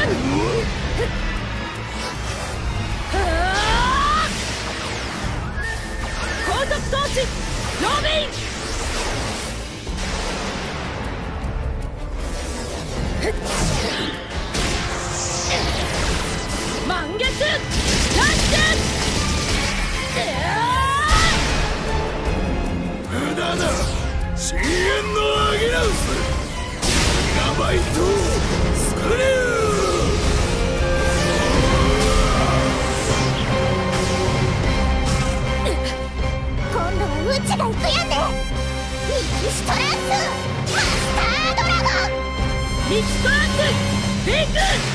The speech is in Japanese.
高速投資ロビン。満月ラッシュ。 無駄だ。深淵のアギラウスギガバイトスクリュー。 今度はうちが行くやんで。ミキストランスマスタードラゴン。 ミキストランスビッグ。